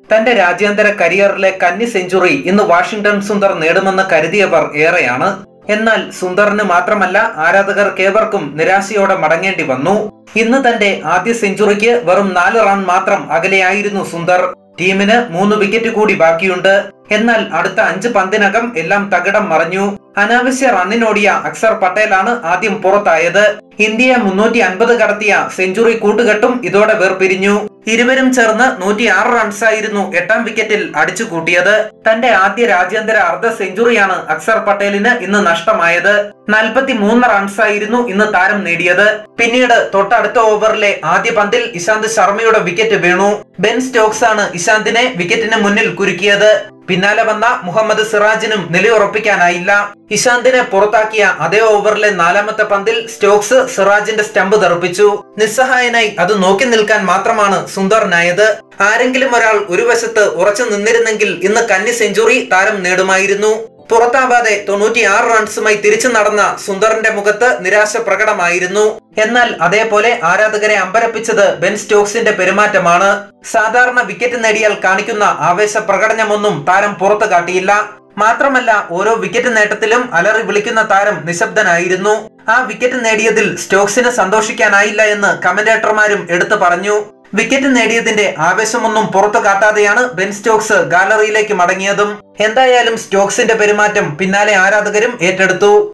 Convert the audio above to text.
തന്റെ രാജ്യാന്തര കരിയറിലെ കന്നി സെഞ്ചുറി ഇന്ന് വാഷിംഗ്ടൺ സുന്ദർ നേടുമെന്ന് കരുതിയവർ ഏറെയാണ്. എന്നാൽ സുന്ദറിന് മാത്രമല്ല ആരാധകർക്കേവർക്കും നിരാശയോടെ മടങ്ങേണ്ടി വന്നു. ഇന്ന് തന്റെ ആദ്യ സെഞ്ചുറിക്ക് വെറും 4 റൺ മാത്രം അകലെയായിരുന്നു സുന്ദർ. ടീമിന് 3 വിക്കറ്റ് കൂടി ബാക്കിയുണ്ട്. എന്നാൽ അടുത്ത 5 പന്തിനകം എല്ലാം തകിടം മറിഞ്ഞു. അനാവശ്യ റണ്ണിനോടിയ അക്സർ പട്ടേലാണ് ആദ്യം പുറത്തായത്. ഇന്ത്യയെ 350 കടത്തിയ സെഞ്ചുറി കൂട്ടുകെട്ടും ഇതോടെ വേർപിരിഞ്ഞു. ഇരുവരും ചേർന്ന് 106 റൺസായിരുന്നു 8ാം വിക്കറ്റിൽ അടിച്ചു കൂട്ടിയത്. തന്റെ ആദ്യ രാജ്യാന്തര അർദ്ധ സെഞ്ചുറിയാണ് അക്സർ പട്ടേലിന് ഇന്ന് നഷ്ടമായത്. 43 റൺസായിരുന്നു ഇന്ന് താരം നേടിയത്. പിന്നീട് തൊട്ടടുത്ത ഓവറിലെ ആദ്യ പന്തിൽ ഇശാന്ത് ശർമ്മയുടെ വിക്കറ്റ് വീണു. ബെൻ സ്റ്റോക്സ് ആണ് ഇശാന്തിനെ വിക്കറ്റിന് മുന്നിൽ കുരുക്കിയത്. പിന്നാലെ വന്ന മുഹമ്മദ് സിറാജിനും നിലയുറപ്പിക്കാനായില്ല. ഇശാന്തിനെ പുറത്താക്കിയ അതേ ഓവറിലെ 4ാമത്തെ പന്തിൽ സ്റ്റോക്സ് സിറാജിന്റെ സ്റ്റമ്പ് തെറിപ്പിച്ചു. നിസ്സഹായനായി അത് നോക്കി നിൽക്കാൻ മാത്രമാണ് സുന്ദറിനായത്. ആരെങ്കിലും ഒരാൾ ഒരു വശത്ത് ഉറച്ചു നിന്നിരുന്നെങ്കിൽ ഇന്ന് കന്നി സെഞ്ചുറി താരം നേടുമായിരുന്നു. പുറത്താവാതെ 96 റൺസുമായി തിരിച്ചു നടന്ന സുന്ദറിന്റെ മുഖത്ത് നിരാശ പ്രകടമായിരുന്നു. എന്നാൽ അതേപോലെ ആരാധകരെ അമ്പരപ്പിച്ചത് ബെൻ സ്റ്റോക്സിന്റെ പെരുമാറ്റമാണ്. സാധാരണ വിക്കറ്റ് നേടിയാൽ കാണിക്കുന്ന ആവേശ പ്രകടനമൊന്നും താരം പുറത്തു കാട്ടിയില്ല. മാത്രമല്ല ഓരോ വിക്കറ്റ് നേട്ടത്തിലും അലറി വിളിക്കുന്ന താരം നിശബ്ദനായിരുന്നു. ആ വിക്കറ്റ് നേടിയതിൽ സ്റ്റോക്സിന് സന്തോഷിക്കാനായില്ല എന്ന് കമന്റേറ്റർമാരും എടുത്തു പറഞ്ഞു. വിക്കറ്റ് നേടിയതിന്റെ ആവേശമൊന്നും പുറത്തു കാട്ടാതെയാണ് ബെൻ സ്റ്റോക്സ് ഗാലറിയിലേക്ക് മടങ്ങിയതും. എന്തായാലും സ്റ്റോക്സിന്റെ പെരുമാറ്റം പിന്നാലെ ആരാധകരും ഏറ്റെടുത്തു.